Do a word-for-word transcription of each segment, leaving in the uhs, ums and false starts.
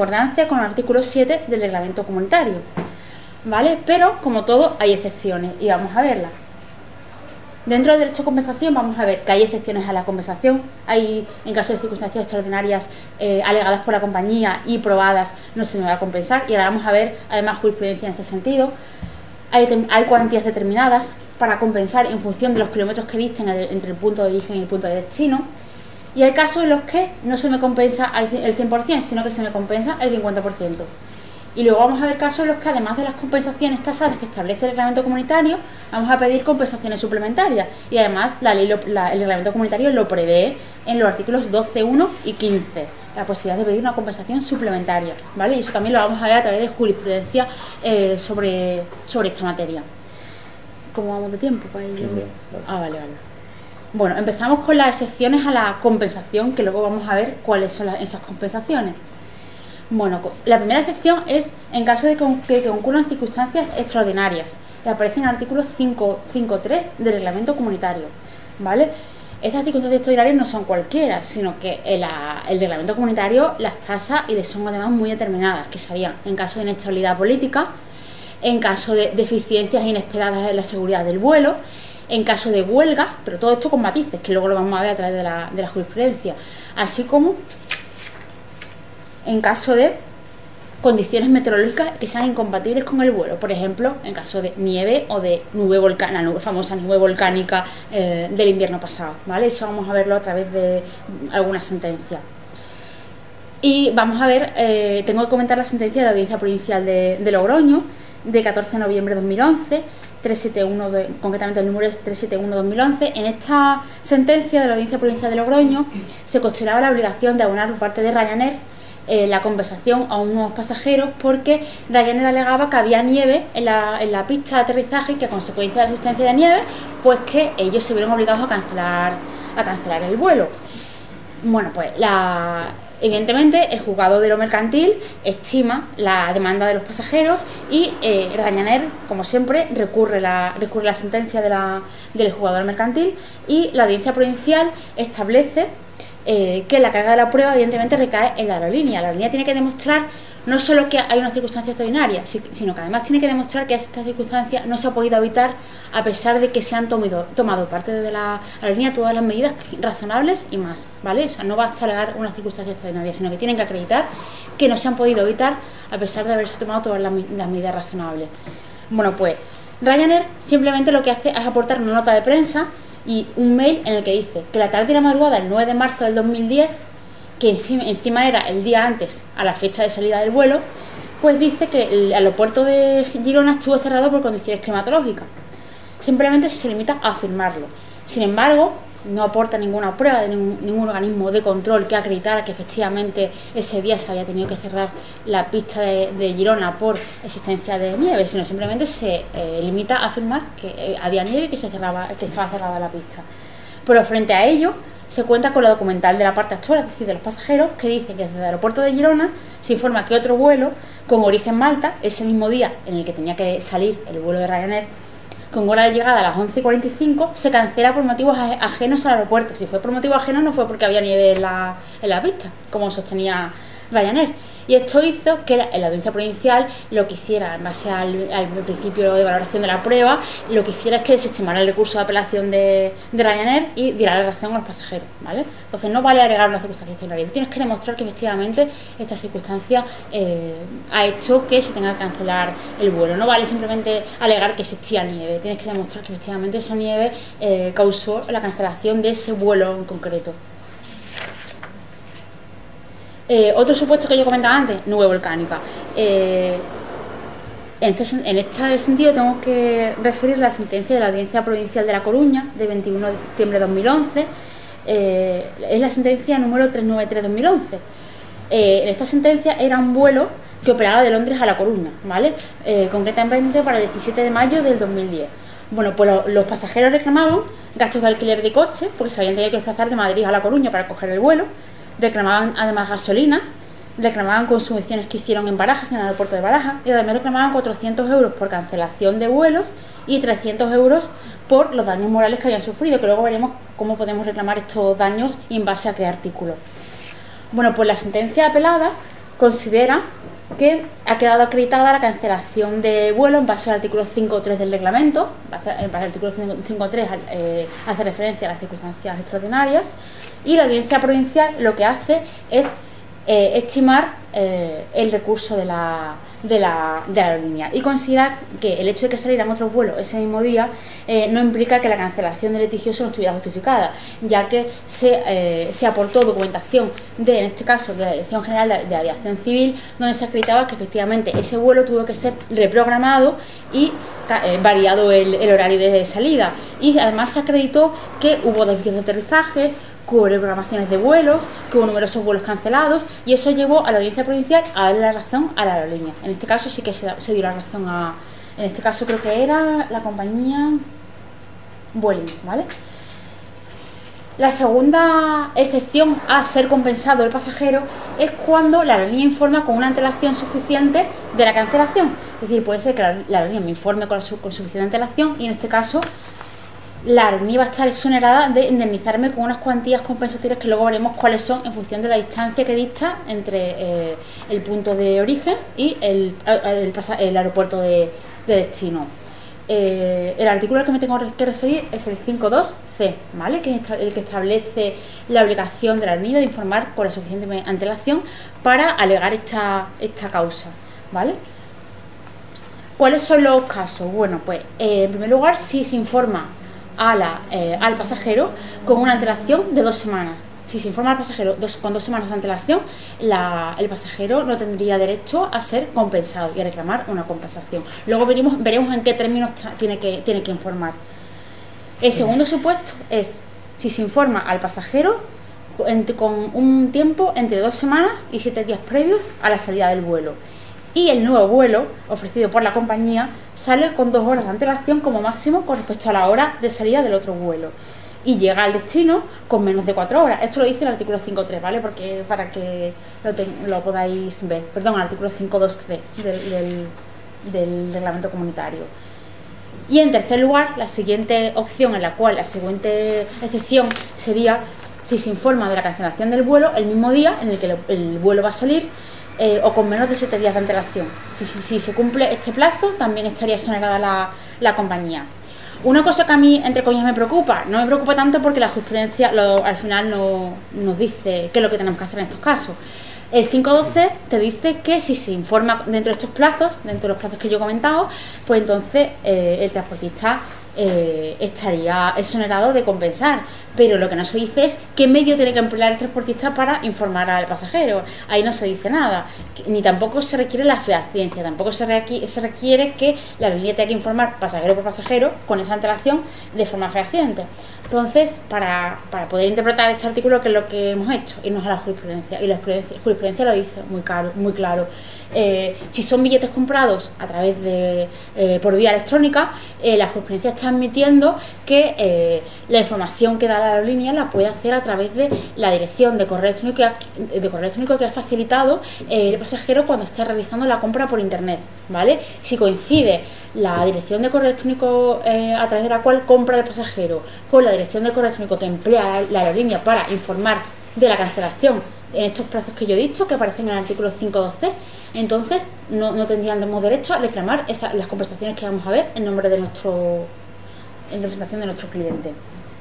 concordancia con el artículo siete del reglamento comunitario, ¿vale? Pero, como todo, hay excepciones y vamos a verlas. Dentro del derecho a compensación vamos a ver que hay excepciones a la compensación. Hay, en caso de circunstancias extraordinarias eh, alegadas por la compañía y probadas, no se me va a compensar, y ahora vamos a ver además jurisprudencia en este sentido. Hay, hay cuantías determinadas para compensar en función de los kilómetros que disten entre el punto de origen y el punto de destino. Y hay casos en los que no se me compensa el cien por cien, sino que se me compensa el cincuenta por ciento. Y luego vamos a ver casos en los que, además de las compensaciones tasadas que establece el reglamento comunitario, vamos a pedir compensaciones suplementarias. Y además la ley lo, la, el reglamento comunitario lo prevé en los artículos doce punto uno y quince, la posibilidad de pedir una compensación suplementaria, ¿vale? Y eso también lo vamos a ver a través de jurisprudencia eh, sobre, sobre esta materia. ¿Cómo vamos de tiempo? Para ello? Ah, vale, vale. Bueno, empezamos con las excepciones a la compensación, que luego vamos a ver cuáles son las, esas compensaciones. Bueno, la primera excepción es en caso de que concurran circunstancias extraordinarias, que aparecen en el artículo cinco punto tres del reglamento comunitario, ¿vale? Estas circunstancias extraordinarias no son cualquiera, sino que el, el reglamento comunitario las tasa y les son además muy determinadas, que serían en caso de inestabilidad política, en caso de deficiencias inesperadas en la seguridad del vuelo, en caso de huelga, pero todo esto con matices, que luego lo vamos a ver a través de la, de la jurisprudencia, así como en caso de condiciones meteorológicas que sean incompatibles con el vuelo, por ejemplo, en caso de nieve o de nube volcánica, la famosa nube volcánica eh, del invierno pasado, ¿vale? Eso vamos a verlo a través de alguna sentencia. Y vamos a ver, eh, tengo que comentar la sentencia de la Audiencia Provincial de, de Logroño, de catorce de noviembre de dos mil once, trescientos setenta y uno, de, concretamente el número es trescientos setenta y uno de dos mil once. En esta sentencia de la Audiencia Provincial de Logroño se cuestionaba la obligación de abonar por parte de Ryanair Eh, la compensación a unos pasajeros porque Ryanair alegaba que había nieve en la, en la pista de aterrizaje y que a consecuencia de la existencia de nieve, pues que ellos se vieron obligados a cancelar, a cancelar el vuelo. Bueno, pues la, evidentemente el juzgado de lo mercantil estima la demanda de los pasajeros y eh, Ryanair, como siempre, recurre la, recurre la sentencia de la, del juzgado mercantil, y la audiencia provincial establece Eh, que la carga de la prueba evidentemente recae en la aerolínea. La aerolínea tiene que demostrar no solo que hay una circunstancia extraordinaria, sino que además tiene que demostrar que esta circunstancia no se ha podido evitar a pesar de que se han tomado, tomado parte de la aerolínea todas las medidas razonables y más, ¿vale? O sea, no basta alegar una circunstancia extraordinaria, sino que tienen que acreditar que no se han podido evitar a pesar de haberse tomado todas las, las medidas razonables. Bueno, pues Ryanair simplemente lo que hace es aportar una nota de prensa y un mail en el que dice que la tarde y la madrugada del nueve de marzo del dos mil diez, que encima, encima era el día antes a la fecha de salida del vuelo, pues dice que el aeropuerto de Girona estuvo cerrado por condiciones climatológicas. Simplemente se limita a afirmarlo. Sin embargo, no aporta ninguna prueba de ningún, ningún organismo de control que acreditara que efectivamente ese día se había tenido que cerrar la pista de, de Girona por existencia de nieve, sino simplemente se eh, limita a afirmar que eh, había nieve y que, se cerraba, que estaba cerrada la pista. Pero frente a ello, se cuenta con la documental de la parte actora, es decir, de los pasajeros, que dice que desde el aeropuerto de Girona se informa que otro vuelo con origen Malta, ese mismo día en el que tenía que salir el vuelo de Ryanair, con hora de llegada a las once y cuarenta y cinco, se cancela por motivos ajenos al aeropuerto. Si fue por motivos ajenos, no fue porque había nieve en la, en la pista, como sostenía Ryanair. Y esto hizo que la, la audiencia provincial lo que hiciera, en base al, al principio de valoración de la prueba, lo que hiciera es que desestimara el recurso de apelación de, de Ryanair y diera la razón a los pasajeros, ¿vale? Entonces no vale alegar una circunstancia extraordinaria, tienes que demostrar que efectivamente esta circunstancia eh, ha hecho que se tenga que cancelar el vuelo. No vale simplemente alegar que existía nieve, tienes que demostrar que efectivamente esa nieve eh, causó la cancelación de ese vuelo en concreto. Eh, otro supuesto que yo comentaba antes, nube volcánica. Eh, en, este, en este sentido tengo que referir la sentencia de la Audiencia Provincial de La Coruña, de veintiuno de septiembre de dos mil once. Eh, es la sentencia número trescientos noventa y tres de dos mil once. Eh, en esta sentencia era un vuelo que operaba de Londres a La Coruña, ¿vale? Eh, concretamente para el diecisiete de mayo del dos mil diez. Bueno, pues lo, los pasajeros reclamaban gastos de alquiler de coche, porque se habían tenido que desplazar de Madrid a La Coruña para coger el vuelo. Reclamaban además gasolina, reclamaban consumiciones que hicieron en Barajas, en el aeropuerto de Barajas, y además reclamaban cuatrocientos euros por cancelación de vuelos y trescientos euros por los daños morales que habían sufrido, que luego veremos cómo podemos reclamar estos daños y en base a qué artículo. Bueno, pues la sentencia apelada considera que ha quedado acreditada la cancelación de vuelo en base al artículo cinco punto tres del reglamento. En base al artículo cinco punto tres eh, hace referencia a las circunstancias extraordinarias, y la Audiencia Provincial lo que hace es eh, estimar eh, el recurso de la, de, la, de la aerolínea, y considera que el hecho de que salieran otros vuelos ese mismo día eh, no implica que la cancelación del litigioso no estuviera justificada, ya que se, eh, se aportó documentación de, en este caso, de la Dirección General de, de Aviación Civil, donde se acreditaba que efectivamente ese vuelo tuvo que ser reprogramado y eh, variado el, el horario de salida, y además se acreditó que hubo desvíos de aterrizaje, que hubo reprogramaciones de vuelos, que hubo numerosos vuelos cancelados, y eso llevó a la Audiencia Provincial a darle la razón a la aerolínea. En este caso sí que se, se dio la razón a, en este caso creo que era la compañía Vueling, ¿vale? La segunda excepción a ser compensado el pasajero es cuando la aerolínea informa con una antelación suficiente de la cancelación. Es decir, puede ser que la, la aerolínea me informe con, la, con suficiente antelación, y en este caso la aerolínea va a estar exonerada de indemnizarme con unas cuantías compensatorias que luego veremos cuáles son en función de la distancia que dista entre eh, el punto de origen y el, el, el, el aeropuerto de, de destino. Eh, el artículo al que me tengo que referir es el cinco punto dos ce, ¿vale? Que es el que establece la obligación de la aerolínea de informar con la suficiente antelación para alegar esta, esta causa, ¿vale? ¿Cuáles son los casos? Bueno, pues eh, en primer lugar, si se informa A la, eh, al pasajero con una antelación de dos semanas. Si se informa al pasajero dos, con dos semanas de antelación, la, el pasajero no tendría derecho a ser compensado y a reclamar una compensación. Luego veremos, veremos en qué términos tiene que, tiene que informar. El segundo supuesto es si se informa al pasajero con, con un tiempo entre dos semanas y siete días previos a la salida del vuelo, y el nuevo vuelo ofrecido por la compañía sale con dos horas de antelación como máximo con respecto a la hora de salida del otro vuelo, y llega al destino con menos de cuatro horas. Esto lo dice el artículo cinco punto tres, ¿vale? Porque para que lo, te, lo podáis ver. Perdón, el artículo cinco punto dos ce del, del, del reglamento comunitario. Y en tercer lugar, la siguiente opción, en la cual la siguiente excepción sería si se informa de la cancelación del vuelo el mismo día en el que el, el vuelo va a salir, Eh, o con menos de siete días de antelación. Si, si, si se cumple este plazo, también estaría exonerada la, la compañía. Una cosa que a mí, entre comillas, me preocupa, no me preocupa tanto porque la jurisprudencia lo, al final no, nos dice qué es lo que tenemos que hacer en estos casos. El cinco punto dos ce te dice que si se informa dentro de estos plazos, dentro de los plazos que yo he comentado, pues entonces eh, el transportista Eh, estaría exonerado de compensar, pero lo que no se dice es qué medio tiene que emplear el transportista para informar al pasajero. Ahí no se dice nada, ni tampoco se requiere la fehaciencia, tampoco se requiere, se requiere que la aerolínea tenga que informar pasajero por pasajero con esa antelación de forma fehaciente. Entonces, para, para poder interpretar este artículo, que es lo que hemos hecho, irnos a la jurisprudencia, y la jurisprudencia, jurisprudencia lo dice muy claro, muy claro. Eh, si son billetes comprados a través de eh, por vía electrónica, eh, la jurisprudencia está admitiendo que eh, la información que da la aerolínea la puede hacer a través de la dirección de correo electrónico que ha, de correo electrónico que ha facilitado eh, el pasajero cuando está realizando la compra por internet, ¿vale? Si coincide la dirección de correo electrónico eh, a través de la cual compra el pasajero con la dirección de correo electrónico que emplea la aerolínea para informar de la cancelación en estos plazos que yo he dicho, que aparecen en el artículo cinco punto dos ce, entonces no, no tendríamos derecho a reclamar esa, las compensaciones que vamos a ver en nombre de nuestro, en representación de nuestro cliente.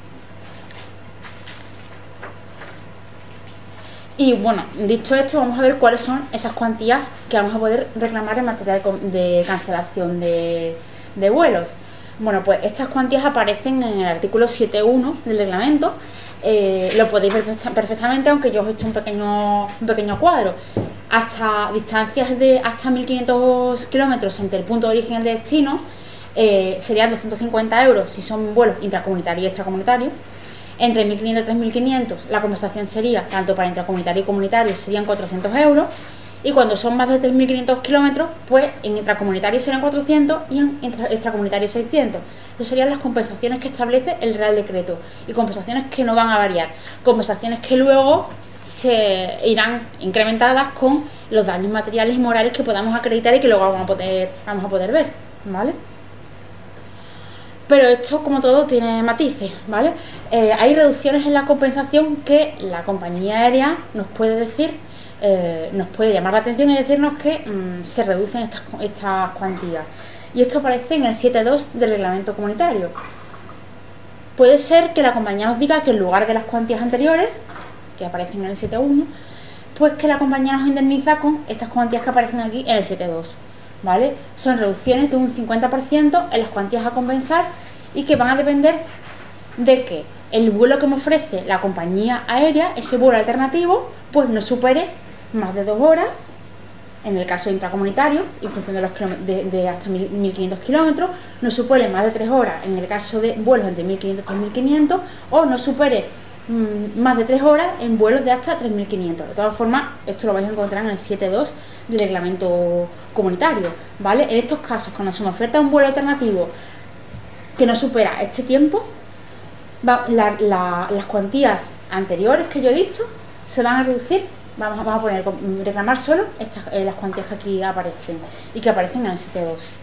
Y bueno, dicho esto, vamos a ver cuáles son esas cuantías que vamos a poder reclamar en materia de, de cancelación de, de vuelos. Bueno, pues estas cuantías aparecen en el artículo siete punto uno del reglamento. Eh, lo podéis ver perfectamente, aunque yo os he hecho un pequeño, un pequeño cuadro. Hasta distancias de hasta mil quinientos kilómetros entre el punto de origen y el de destino eh, serían doscientos cincuenta euros si son vuelos intracomunitarios y extracomunitarios. Entre mil quinientos y tres mil quinientos la compensación sería, tanto para intracomunitario y comunitario, serían cuatrocientos euros. Y cuando son más de tres mil quinientos kilómetros, pues en intracomunitario serían cuatrocientos y en extracomunitario seiscientos. Esas serían las compensaciones que establece el Real Decreto, y compensaciones que no van a variar, compensaciones que luego se irán incrementadas con los daños materiales y morales que podamos acreditar y que luego vamos a poder, vamos a poder ver, ¿vale? Pero esto, como todo, tiene matices, ¿vale? Eh, hay reducciones en la compensación que la compañía aérea nos puede decir eh, nos puede llamar la atención y decirnos que mmm, se reducen estas, estas cuantías. Y esto aparece en el siete punto dos del reglamento comunitario. Puede ser que la compañía nos diga que en lugar de las cuantías anteriores, que aparecen en el siete punto uno, pues que la compañía nos indemniza con estas cuantías que aparecen aquí en el siete punto dos, ¿vale? Son reducciones de un cincuenta por ciento en las cuantías a compensar y que van a depender de que el vuelo que me ofrece la compañía aérea, ese vuelo alternativo, pues no supere más de dos horas, en el caso intracomunitario, en función de, los de, de hasta mil quinientos kilómetros, no supere más de tres horas en el caso de vuelos entre mil quinientos y tres mil quinientos, o no supere mmm, más de tres horas en vuelos de hasta tres mil quinientos. De todas formas, esto lo vais a encontrar en el siete punto dos del reglamento comunitario, ¿vale? En estos casos, cuando se me oferta un vuelo alternativo que no supera este tiempo, va, la, la, las cuantías anteriores que yo he dicho se van a reducir. Vamos a, vamos a poner, reclamar solo estas, eh, las cuantías que aquí aparecen y que aparecen en el siete punto dos.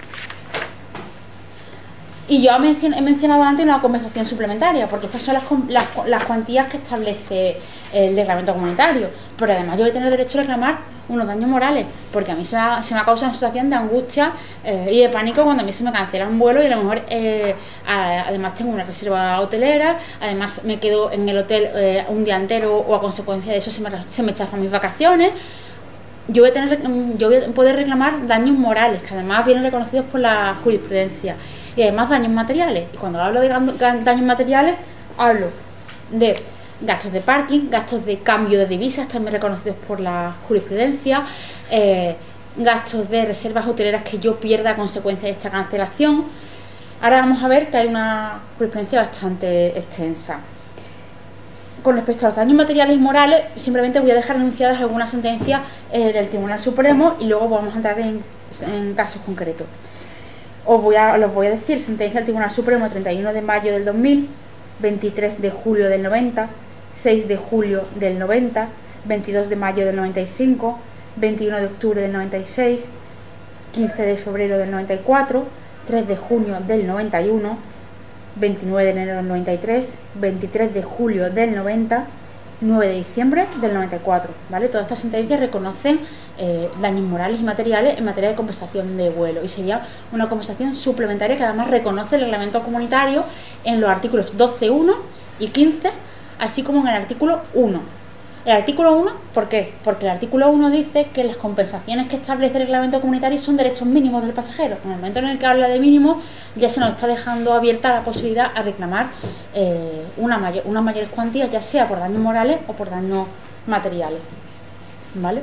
Y yo he mencionado antes una compensación suplementaria, porque estas son las, las, las cuantías que establece el reglamento comunitario. Pero además yo voy a tener derecho a reclamar unos daños morales, porque a mí se me ha, se me ha causado una situación de angustia eh, y de pánico cuando a mí se me cancela un vuelo y a lo mejor eh, a, además tengo una reserva hotelera, además me quedo en el hotel eh, un día entero o a consecuencia de eso se me, se me chafan mis vacaciones. Yo voy, a tener, yo voy a poder reclamar daños morales, que además vienen reconocidos por la jurisprudencia, y además daños materiales. Y cuando hablo de daños materiales, hablo de gastos de parking, gastos de cambio de divisas, también reconocidos por la jurisprudencia, eh, gastos de reservas hoteleras que yo pierda a consecuencia de esta cancelación. Ahora vamos a ver que hay una jurisprudencia bastante extensa. Con respecto a los daños materiales y morales, simplemente voy a dejar enunciadas algunas sentencias eh, del Tribunal Supremo y luego vamos a entrar en, en casos concretos. Os voy a, los voy a decir: sentencia del Tribunal Supremo treinta y uno de mayo del dos mil, veintitrés de julio del noventa, seis de julio del noventa, veintidós de mayo del noventa y cinco, veintiuno de octubre del noventa y seis, quince de febrero del noventa y cuatro, tres de junio del noventa y uno, veintinueve de enero del noventa y tres, veintitrés de julio del noventa, nueve de diciembre del noventa y cuatro, ¿vale? Todas estas sentencias reconocen eh, daños morales y materiales en materia de compensación de vuelo, y sería una compensación suplementaria que además reconoce el reglamento comunitario en los artículos doce punto uno y quince, así como en el artículo uno. El artículo uno, ¿por qué? Porque el artículo uno dice que las compensaciones que establece el reglamento comunitario son derechos mínimos del pasajero. En el momento en el que habla de mínimos, ya se nos está dejando abierta la posibilidad a reclamar eh, una mayor, unas mayores cuantías, ya sea por daños morales o por daños materiales, ¿vale?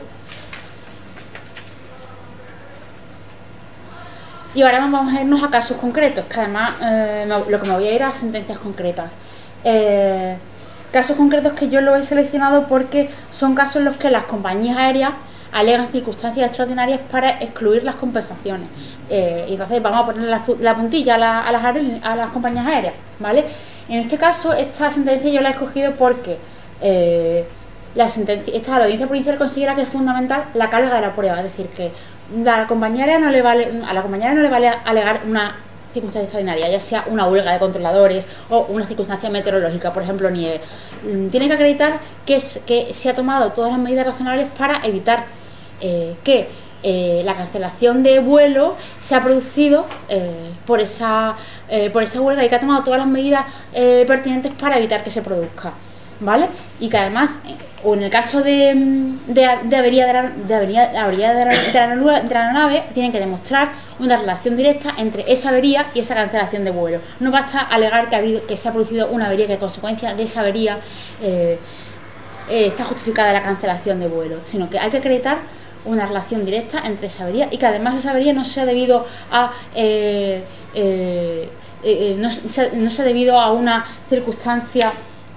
Y ahora vamos a irnos a casos concretos, que además eh, lo que me voy a ir a sentencias concretas. Eh, Casos concretos que yo los he seleccionado porque son casos en los que las compañías aéreas alegan circunstancias extraordinarias para excluir las compensaciones. Eh, y entonces vamos a poner la, la puntilla a, la, a, las a las compañías aéreas, ¿vale? En este caso, esta sentencia yo la he escogido porque eh, la sentencia, esta la audiencia provincial considera que es fundamental la carga de la prueba, es decir, que la compañía aérea no le vale, a la compañía aérea no le vale alegar una circunstancia extraordinaria, ya sea una huelga de controladores o una circunstancia meteorológica, por ejemplo nieve. Tiene que acreditar que, es, que se ha tomado todas las medidas razonables para evitar eh, que eh, la cancelación de vuelo se ha producido eh, por, esa, eh, por esa huelga, y que ha tomado todas las medidas eh, pertinentes para evitar que se produzca, ¿vale? Y que además, o en el caso de, de, de avería, de la, de avería, de avería de, la, de, la, de la nave, tienen que demostrar una relación directa entre esa avería y esa cancelación de vuelo. No basta alegar que, ha habido, que se ha producido una avería, que a consecuencia de esa avería eh, eh, está justificada la cancelación de vuelo, sino que hay que acreditar una relación directa entre esa avería, y que además esa avería no sea debido a eh, eh, eh, no, sea, no sea debido a una circunstancia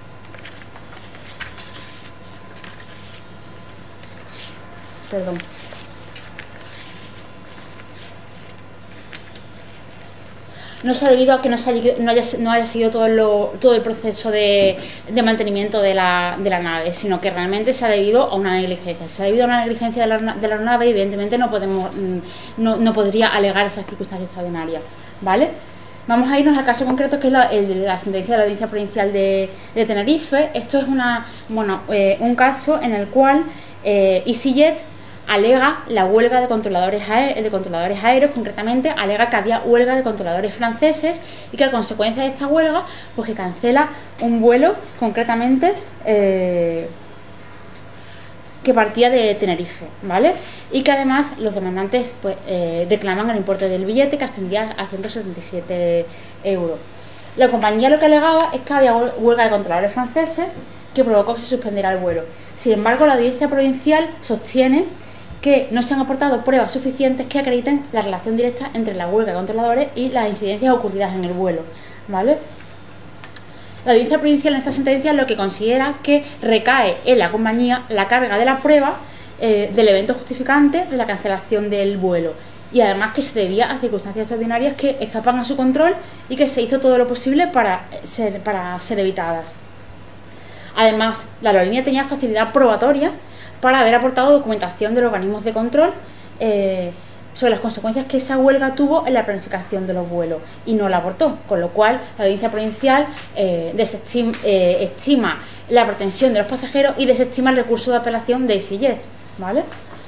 perdón no sea debido a que no, se haya, no, haya, no haya sido todo, lo, todo el proceso de, de mantenimiento de la, de la nave, sino que realmente se ha debido a una negligencia. Si se ha debido a una negligencia de la, de la nave, evidentemente no podemos no, no podría alegar esas circunstancias extraordinarias, ¿vale? Vamos a irnos al caso concreto, que es la, el, la sentencia de la Audiencia Provincial de, de Tenerife. Esto es una, bueno, eh, un caso en el cual eh, EasyJet alega la huelga de controladores, aé de controladores aéreos, concretamente alega que había huelga de controladores franceses y que a consecuencia de esta huelga, pues que cancela un vuelo, concretamente, eh, que partía de Tenerife, ¿vale? Y que además los demandantes pues, eh, reclaman el importe del billete, que ascendía a ciento setenta y siete euros. La compañía lo que alegaba es que había huelga de controladores franceses que provocó que se suspendiera el vuelo. Sin embargo, la audiencia provincial sostiene que no se han aportado pruebas suficientes que acrediten la relación directa entre la huelga de controladores y las incidencias ocurridas en el vuelo, ¿vale? La audiencia provincial en esta sentencia lo que considera que recae en la compañía la carga de la prueba eh, del evento justificante de la cancelación del vuelo, y además que se debía a circunstancias extraordinarias que escapan a su control y que se hizo todo lo posible para ser, para ser evitadas. Además, la aerolínea tenía facilidad probatoria para haber aportado documentación de los organismos de control eh, sobre las consecuencias que esa huelga tuvo en la planificación de los vuelos, y no la aportó, con lo cual la audiencia provincial eh, desestima, eh, estima la pretensión de los pasajeros y desestima el recurso de apelación de EasyJet, ¿vale?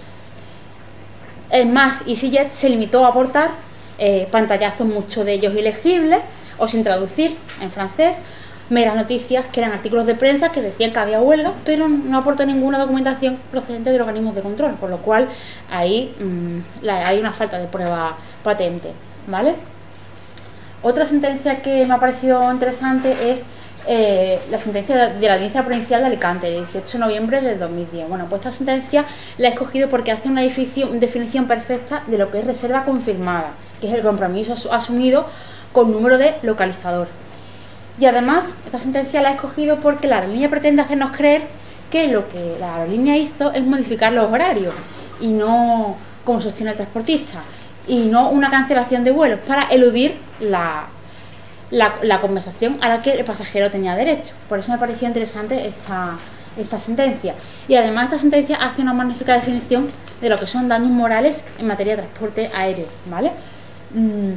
Es más, EasyJet se limitó a aportar eh, pantallazos, muchos de ellos ilegibles o sin traducir en francés, meras noticias que eran artículos de prensa que decían que había huelga, pero no aportó ninguna documentación procedente de los organismos de control, con lo cual ahí mmm, la, hay una falta de prueba patente, ¿vale? Otra sentencia que me ha parecido interesante es eh, la sentencia de la Audiencia Provincial de Alicante, de dieciocho de noviembre del dos mil diez. Bueno, pues esta sentencia la he escogido porque hace una definición, definición perfecta de lo que es reserva confirmada, que es el compromiso asumido con número de localizador. Y además, esta sentencia la he escogido porque la aerolínea pretende hacernos creer que lo que la aerolínea hizo es modificar los horarios, y no, como sostiene el transportista, y no una cancelación de vuelos para eludir la, la, la compensación a la que el pasajero tenía derecho. Por eso me pareció interesante esta, esta sentencia. Y además esta sentencia hace una magnífica definición de lo que son daños morales en materia de transporte aéreo, ¿vale? Mm.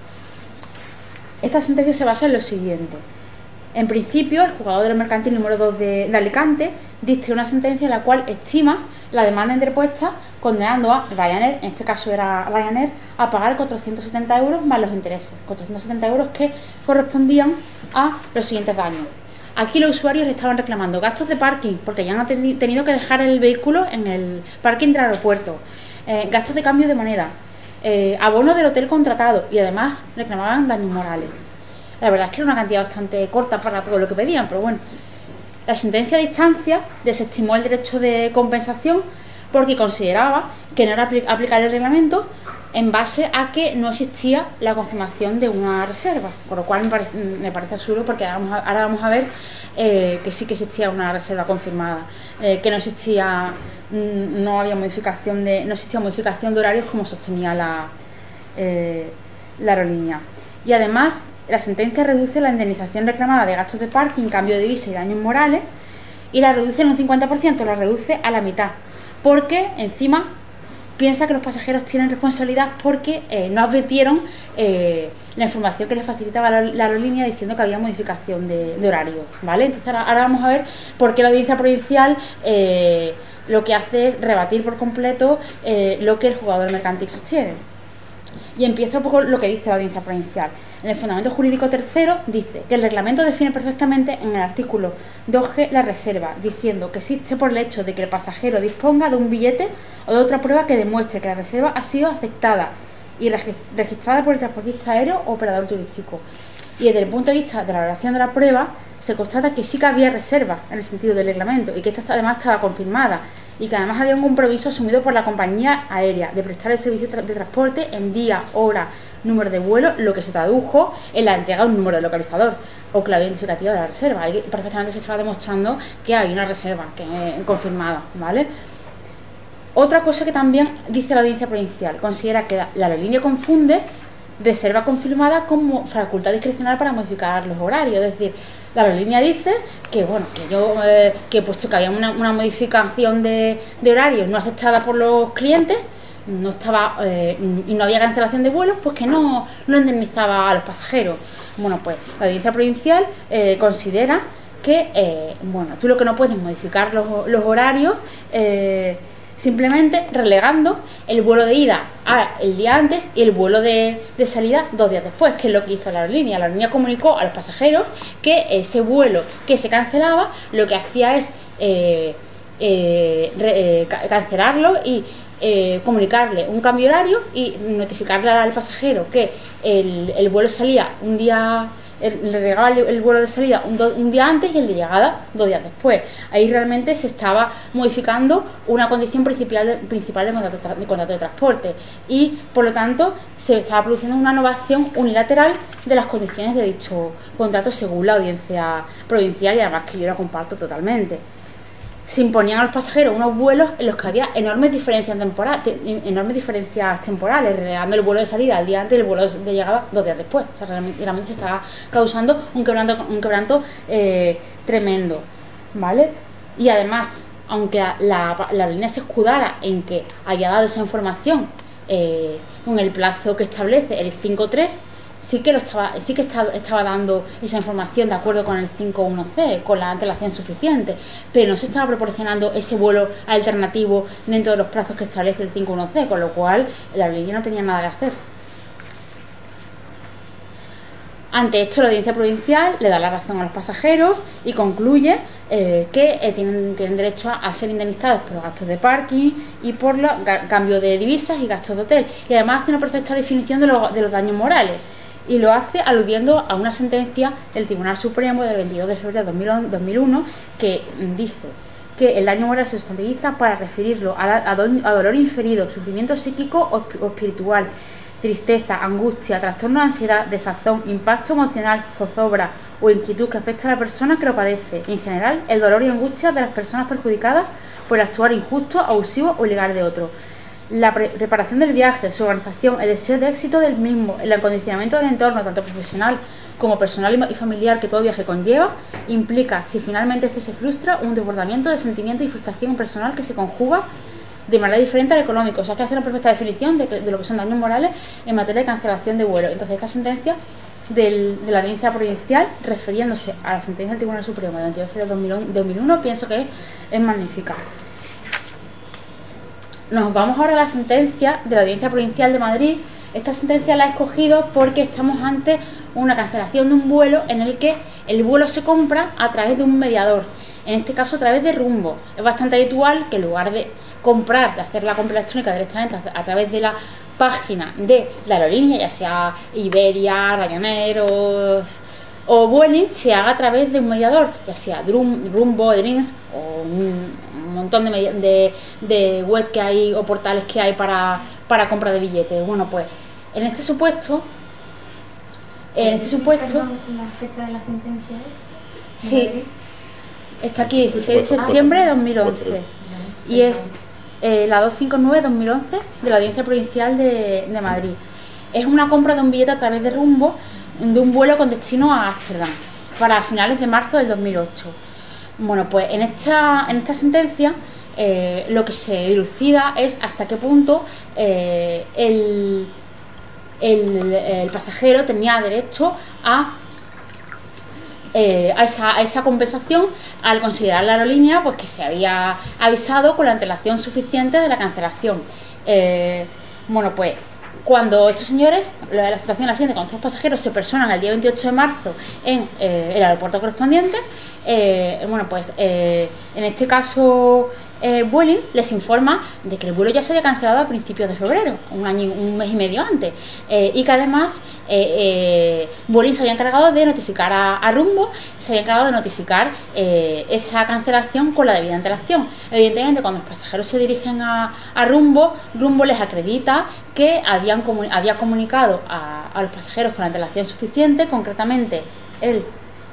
Esta sentencia se basa en lo siguiente. En principio, el juzgado de lo mercantil número dos de, de Alicante dicta una sentencia en la cual estima la demanda interpuesta, condenando a Ryanair, en este caso era Ryanair, a pagar cuatrocientos setenta euros más los intereses. cuatrocientos setenta euros que correspondían a los siguientes daños. Aquí los usuarios estaban reclamando gastos de parking, porque ya han tenido que dejar el vehículo en el parking del aeropuerto, eh, gastos de cambio de moneda, Eh, abono del hotel contratado, y además reclamaban daños morales. La verdad es que era una cantidad bastante corta para todo lo que pedían, pero bueno. La sentencia de instancia desestimó el derecho de compensación porque consideraba que no era aplicar el reglamento en base a que no existía la confirmación de una reserva, con lo cual me parece, me parece absurdo, porque ahora vamos a, ahora vamos a ver eh, que sí que existía una reserva confirmada, eh, que no existía no había modificación de no existía modificación de horarios como sostenía la, eh, la aerolínea. Y además la sentencia reduce la indemnización reclamada de gastos de parking, cambio de divisa y daños morales, y la reduce en un cincuenta por ciento, la reduce a la mitad, porque encima piensa que los pasajeros tienen responsabilidad porque eh, no advirtieron eh, la información que les facilitaba la, la aerolínea diciendo que había modificación de, de horario, ¿vale? Entonces ahora, ahora vamos a ver por qué la audiencia provincial eh, lo que hace es rebatir por completo eh, lo que el juzgado del mercantil sostiene. Y empieza un poco lo que dice la audiencia provincial. En el fundamento jurídico tercero dice que el reglamento define perfectamente en el artículo dos G la reserva, diciendo que existe por el hecho de que el pasajero disponga de un billete o de otra prueba que demuestre que la reserva ha sido aceptada y registrada por el transportista aéreo o operador turístico. Y desde el punto de vista de la valoración de la prueba, se constata que sí que había reserva en el sentido del reglamento, y que esta además estaba confirmada, y que además había un compromiso asumido por la compañía aérea de prestar el servicio de transporte en día, hora, número de vuelo, lo que se tradujo en la entrega de un número de localizador o clave identificativa de la reserva. Ahí perfectamente se estaba demostrando que hay una reserva que es confirmada, ¿vale? Otra cosa que también dice la audiencia provincial, considera que la aerolínea confunde reserva confirmada como facultad discrecional para modificar los horarios. Es decir, la aerolínea dice que bueno, que yo eh, que puesto que había una, una modificación de, de horarios no aceptada por los clientes, no estaba eh, y no había cancelación de vuelos, pues que no, no indemnizaba a los pasajeros. Bueno, pues la audiencia provincial eh, considera que, eh, bueno, tú lo que no puedes modificar los, los horarios, eh, simplemente relegando el vuelo de ida al día antes y el vuelo de, de salida dos días después, que es lo que hizo la aerolínea. La aerolínea comunicó a los pasajeros que ese vuelo que se cancelaba, lo que hacía es eh, eh, re, eh, cancelarlo y eh, comunicarle un cambio horario y notificarle al pasajero que el, el vuelo salía un día... le regaba el, el vuelo de salida un, do, un día antes y el de llegada dos días después. Ahí realmente se estaba modificando una condición principal de, principal de, contrato, de contrato de transporte y por lo tanto se estaba produciendo una innovación unilateral de las condiciones de dicho contrato según la audiencia provincial, y además que yo la comparto totalmente. Se imponían a los pasajeros unos vuelos en los que había enormes diferencias temporales, enormes diferencias temporales, relegando el vuelo de salida al día antes y el vuelo de llegada dos días después. O sea, realmente, realmente se estaba causando un quebranto, un quebranto eh, tremendo, ¿vale? Y además, aunque la, la aerolínea se escudara en que había dado esa información eh, con el plazo que establece el cinco tres, sí que lo estaba, sí que estaba, estaba dando esa información de acuerdo con el cinco uno C, con la antelación suficiente, pero no se estaba proporcionando ese vuelo alternativo dentro de los plazos que establece el cinco uno C, con lo cual la aerolínea no tenía nada que hacer. Ante esto, la audiencia provincial le da la razón a los pasajeros y concluye eh, que eh, tienen, tienen derecho a, a ser indemnizados por los gastos de parking y por los cambio de divisas y gastos de hotel. Y además hace una perfecta definición de, lo, de los daños morales. Y lo hace aludiendo a una sentencia del Tribunal Supremo del veintidós de febrero de dos mil uno que dice que el daño moral se sustantiviza para referirlo a, la, a, do, a dolor inferido, sufrimiento psíquico o, o espiritual, tristeza, angustia, trastorno de ansiedad, desazón, impacto emocional, zozobra o inquietud que afecta a la persona que lo padece. En general, el dolor y angustia de las personas perjudicadas por el actuar injusto, abusivo o ilegal de otro. La preparación del viaje, su organización, el deseo de éxito del mismo, el acondicionamiento del entorno, tanto profesional como personal y familiar que todo viaje conlleva, implica, si finalmente este se frustra, un desbordamiento de sentimiento y frustración personal que se conjuga de manera diferente al económico. O sea, que hace una perfecta definición de, de lo que son daños morales en materia de cancelación de vuelo. Entonces, esta sentencia del, de la audiencia provincial, refiriéndose a la sentencia del Tribunal Supremo de veintidós de febrero de dos mil uno, pienso que es, es magnífica. Nos vamos ahora a la sentencia de la Audiencia Provincial de Madrid. Esta sentencia la he escogido porque estamos ante una cancelación de un vuelo en el que el vuelo se compra a través de un mediador, en este caso a través de Rumbo. Es bastante habitual que en lugar de comprar, de hacer la compra electrónica directamente a través de la página de la aerolínea, ya sea Iberia, Ryanair o, o Vueling, se haga a través de un mediador, ya sea Rumbo, Drinks o un, un montón de, de, de web que hay o portales que hay para, para compra de billetes. Bueno, pues en este supuesto, en este supuesto, Perdón, la fecha de la sentencia. sí, está aquí, dieciséis de septiembre de dos mil once, y es eh, la doscientos cincuenta y nueve barra dos mil once de la Audiencia Provincial de, de Madrid. Es una compra de un billete a través de Rumbo de un vuelo con destino a Ámsterdam para finales de marzo del dos mil ocho. Bueno, pues en esta, en esta sentencia eh, lo que se dilucida es hasta qué punto eh, el, el, el pasajero tenía derecho a, eh, a, esa, a esa compensación al considerar la aerolínea pues que se había avisado con la antelación suficiente de la cancelación. Eh, bueno, pues cuando estos señores, la situación es la siguiente: cuando estos pasajeros se personan el día veintiocho de marzo en eh, el aeropuerto correspondiente, eh, bueno, pues eh, en este caso eh, Vueling les informa de que el vuelo ya se había cancelado a principios de febrero, un año, un mes y medio antes, eh, y que además eh, eh, Vueling se había encargado de notificar a, a Rumbo, se había encargado de notificar eh, esa cancelación con la debida antelación. Evidentemente, cuando los pasajeros se dirigen a, a Rumbo, Rumbo les acredita que habían comun había comunicado a, a los pasajeros con la antelación suficiente, concretamente el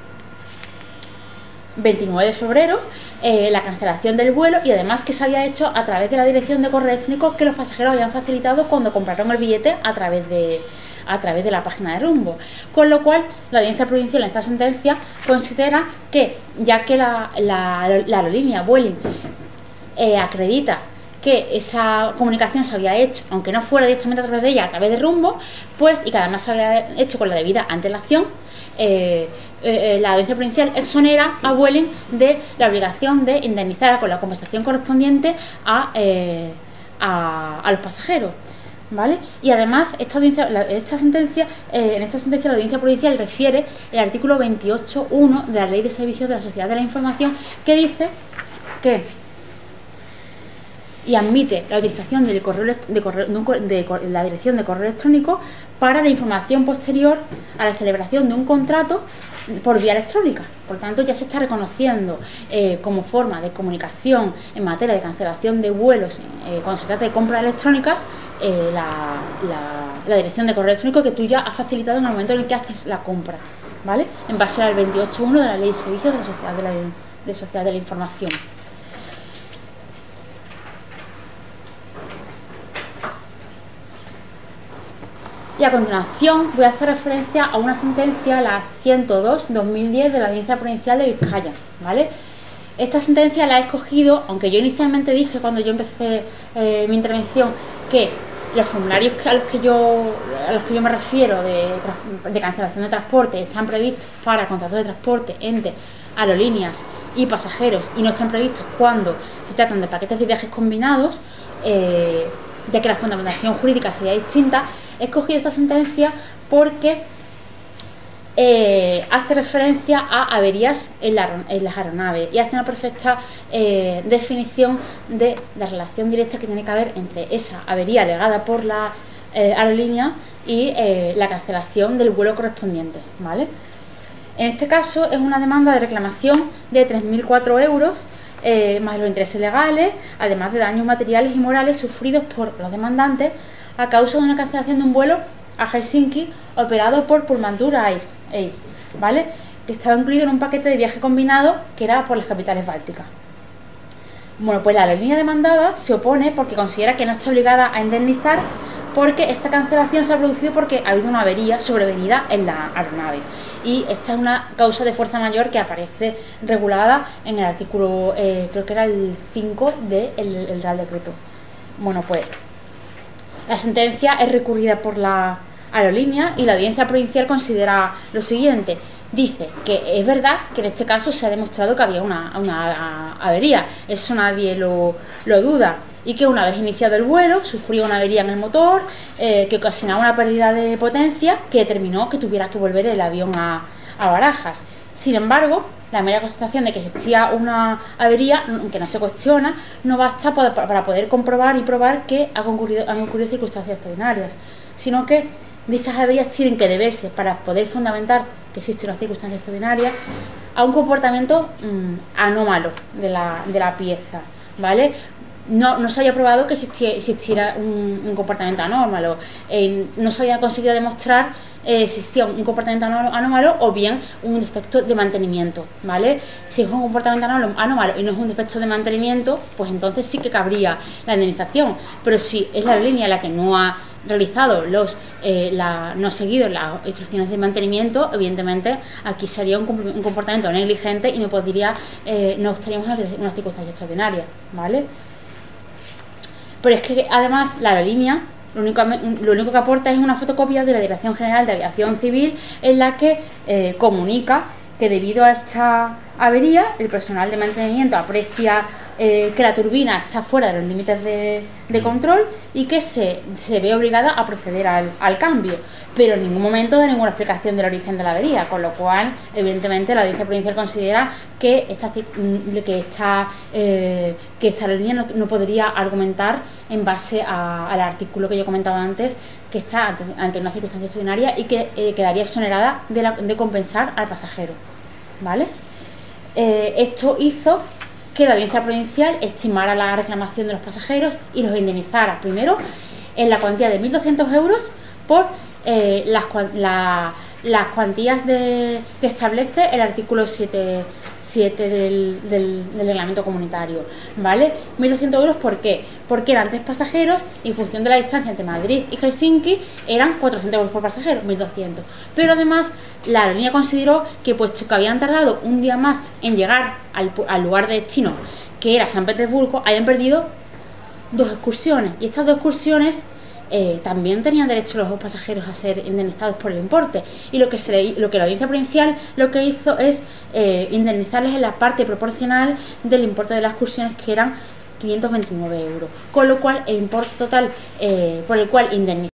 veintinueve de febrero, eh, la cancelación del vuelo, y además que se había hecho a través de la dirección de correo electrónico que los pasajeros habían facilitado cuando compraron el billete a través de, a través de la página de Rumbo. Con lo cual, la Audiencia Provincial en esta sentencia considera que, ya que la, la, la aerolínea Vueling eh, acredita que que esa comunicación se había hecho, aunque no fuera directamente a través de ella, a través de Rumbo, pues, y que además se había hecho con la debida antelación, eh, eh, la audiencia provincial exonera a Vueling de la obligación de indemnizar con la compensación correspondiente a, eh, a, a los pasajeros. ¿Vale? Y además esta, audiencia, la, esta sentencia, eh, en esta sentencia la audiencia provincial refiere el artículo veintiocho punto uno de la Ley de Servicios de la Sociedad de la Información, que dice que y admite la utilización del correo, de, correo, de, un, de, de la dirección de correo electrónico para la información posterior a la celebración de un contrato por vía electrónica. Por tanto, ya se está reconociendo eh, como forma de comunicación en materia de cancelación de vuelos eh, cuando se trata de compras electrónicas, eh, la, la, la dirección de correo electrónico que tú ya has facilitado en el momento en el que haces la compra, ¿vale? En base al veintiocho punto uno de la Ley de Servicios de la Sociedad de la, de Sociedad de la Información. Y a continuación voy a hacer referencia a una sentencia, la ciento dos barra dos mil diez de la Audiencia Provincial de Vizcaya, ¿vale? Esta sentencia la he escogido, aunque yo inicialmente dije cuando yo empecé eh, mi intervención que los formularios a los que yo, a los que yo me refiero de, de cancelación de transporte están previstos para contratos de transporte entre aerolíneas y pasajeros y no están previstos cuando se tratan de paquetes de viajes combinados, eh, ya que la fundamentación jurídica sería distinta. He escogido esta sentencia porque eh, hace referencia a averías en, la, en las aeronaves y hace una perfecta eh, definición de la relación directa que tiene que haber entre esa avería alegada por la eh, aerolínea y eh, la cancelación del vuelo correspondiente, ¿vale? En este caso es una demanda de reclamación de tres mil cuatro euros eh, más los intereses legales, además de daños materiales y morales sufridos por los demandantes a causa de una cancelación de un vuelo a Helsinki operado por Pullmantur Air, Air, ¿vale? Que estaba incluido en un paquete de viaje combinado que era por las capitales bálticas. Bueno, pues la aerolínea demandada se opone porque considera que no está obligada a indemnizar porque esta cancelación se ha producido porque ha habido una avería sobrevenida en la aeronave. Y esta es una causa de fuerza mayor que aparece regulada en el artículo, eh, creo que era el cinco del Real Decreto. Bueno, pues la sentencia es recurrida por la aerolínea y la audiencia provincial considera lo siguiente. Dice que es verdad que en este caso se ha demostrado que había una, una avería, eso nadie lo, lo duda, y que una vez iniciado el vuelo sufrió una avería en el motor eh, que ocasionaba una pérdida de potencia que determinó que tuviera que volver el avión a, a Barajas. Sin embargo, la mera constatación de que existía una avería, que no se cuestiona, no basta para poder comprobar y probar que han ocurrido, han ocurrido circunstancias extraordinarias, sino que dichas averías tienen que deberse, para poder fundamentar que existe una circunstancia extraordinaria, a un comportamiento mmm, anómalo de la, de la pieza, ¿vale? No, no se haya probado que existiera, existiera un, un comportamiento anómalo, eh, no se haya conseguido demostrar eh, si existía un comportamiento anómalo o bien un defecto de mantenimiento, ¿vale? Si es un comportamiento anómalo y no es un defecto de mantenimiento, pues entonces sí que cabría la indemnización, pero si es la aerolínea la que no ha realizado los eh, la, no ha seguido las instrucciones de mantenimiento, evidentemente aquí sería un, un comportamiento negligente y no podría eh, no estaríamos en una circunstancia extraordinaria, ¿vale? Pero es que además la aerolínea lo único, lo único que aporta es una fotocopia de la Dirección General de Aviación Civil en la que eh, comunica que debido a esta avería el personal de mantenimiento aprecia eh, que la turbina está fuera de los límites de, de control y que se, se ve obligada a proceder al, al cambio, pero en ningún momento da ninguna explicación del origen de la avería, con lo cual evidentemente la Audiencia Provincial considera que esta, que esta, eh, que esta aerolínea no, no podría argumentar en base a, al artículo que yo comentaba antes, que está ante, ante una circunstancia extraordinaria y que eh, quedaría exonerada de, la, de compensar al pasajero, ¿vale? Eh, esto hizo que la Audiencia Provincial estimara la reclamación de los pasajeros y los indemnizara primero en la cuantía de mil doscientos euros por eh, las, la, las cuantías de, que establece el artículo siete del, del, del reglamento comunitario, ¿vale? mil doscientos euros, ¿por qué? Porque eran tres pasajeros y en función de la distancia entre Madrid y Helsinki eran cuatrocientos euros por pasajero, mil doscientos. Pero además la aerolínea consideró que puesto que habían tardado un día más en llegar al, al lugar de destino, que era San Petersburgo, habían perdido dos excursiones, y estas dos excursiones eh, también tenían derecho los pasajeros a ser indemnizados por el importe, y lo que, se le, lo que la audiencia provincial lo que hizo es eh, indemnizarles en la parte proporcional del importe de las excursiones, que eran quinientos veintinueve euros, con lo cual el importe total eh, por el cual indemnizar